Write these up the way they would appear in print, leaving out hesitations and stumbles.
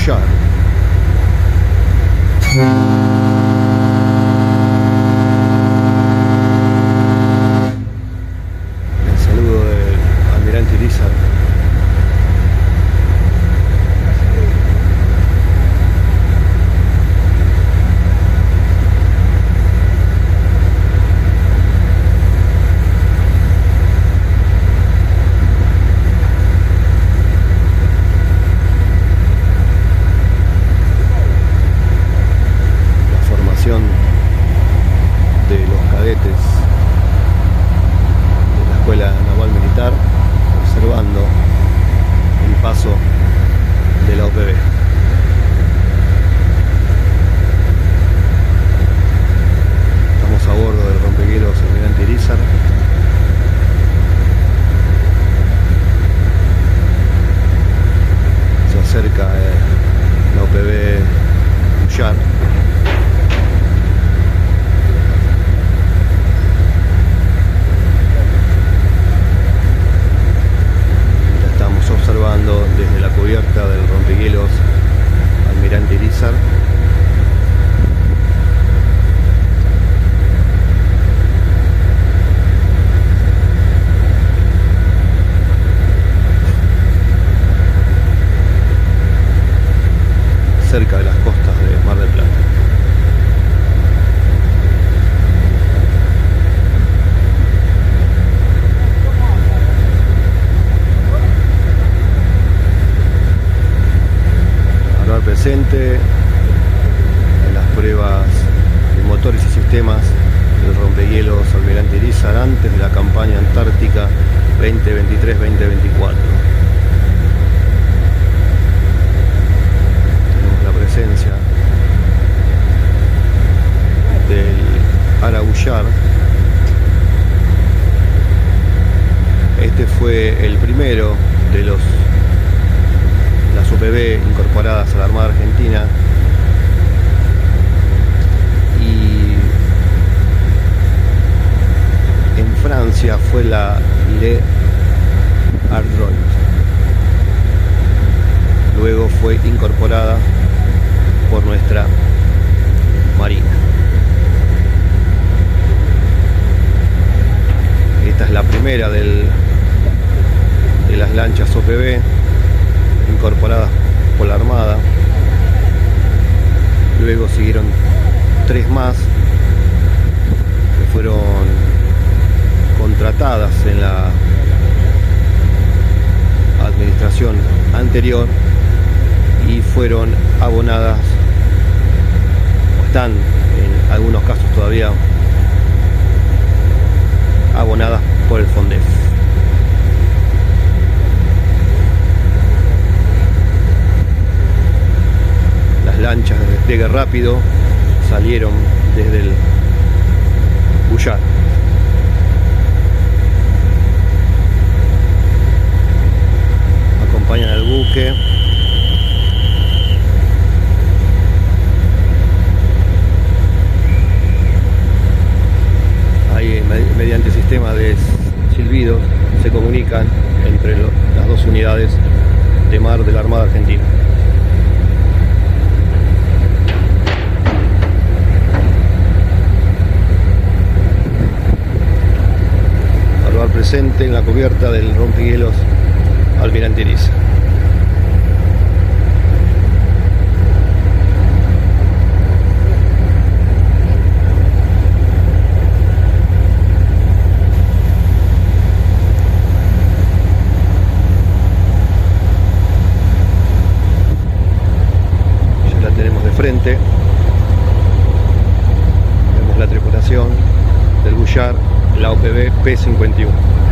Bullar. El saludo del almirante Irizar. De los cadetes de la Escuela Naval Militar, observando el paso de la OPB. Estamos a bordo del rompehielos Almirante Irizar. Se acerca la OPB Bullar. Observando desde la cubierta del rompehielos Almirante Irizar. Cerca de las costas de Mar del Plata. Presente en las pruebas de motores y sistemas del rompehielos Almirante Irizar antes de la campaña antártica 2023-2024. Tenemos la presencia del Ara Bullar. Este fue el primero de las OPB incorporadas a la Armada Argentina, y en Francia fue la Le Ardroit. Luego fue incorporada por nuestra Marina. Esta es la primera de las lanchas OPB incorporadas por la Armada. Luego siguieron 3 más que fueron contratadas en la administración anterior y fueron abonadas, o están en algunos casos todavía abonadas por el FONDEF. Las lanchas de despegue rápido salieron desde el Bullar. Acompañan al buque. Ahí, mediante sistema de silbidos, se comunican entre las dos unidades de mar de la Armada Argentina. Presente en la cubierta del rompehielos Almirante Irizar. Ya la tenemos de frente. Vemos la tripulación del Bullar, la OPB P-51.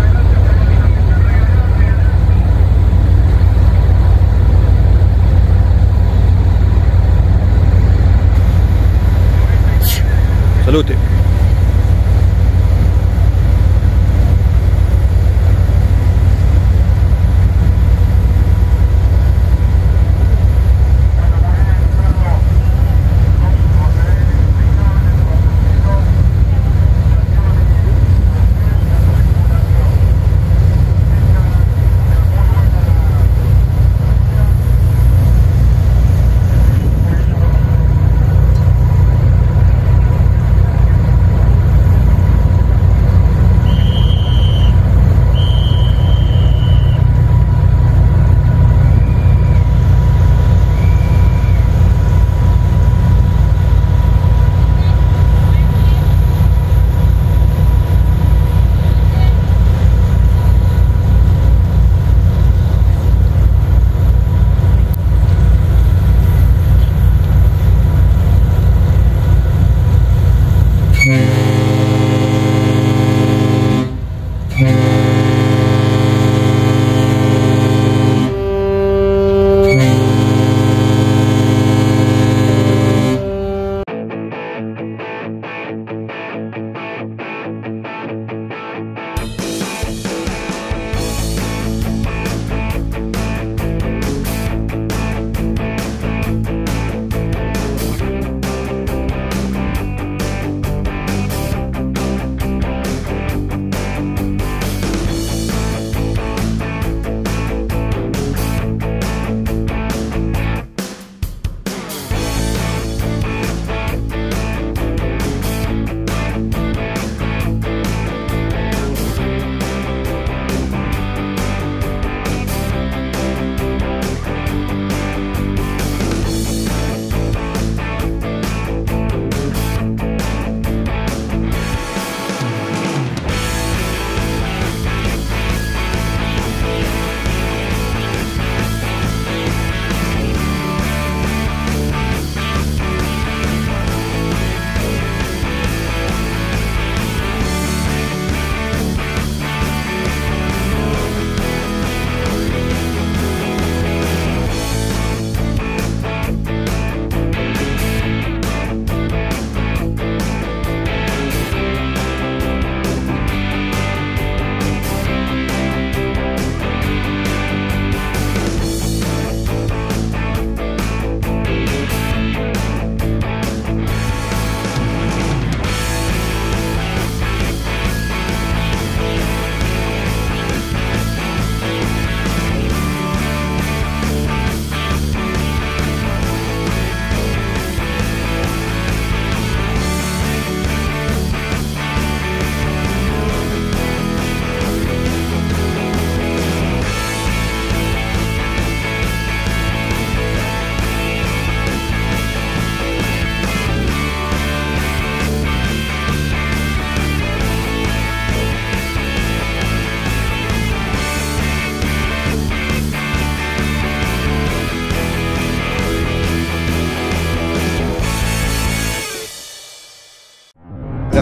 Salute.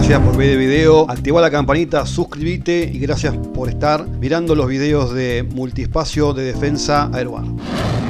Gracias por ver el video, activa la campanita, suscríbete y gracias por estar mirando los videos de Multiespacio de Defensa Aeroar.